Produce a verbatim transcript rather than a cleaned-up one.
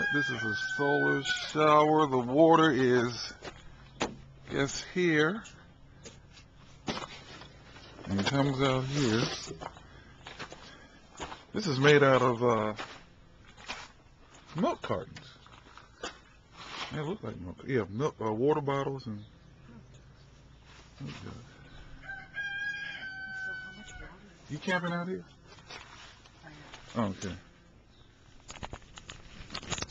This is a solar shower. The water is, guess, here. And it comes out here. This is made out of uh, milk cartons. It looks like milk. Yeah, milk, uh, water bottles and. Oh, you camping out here? Oh, okay.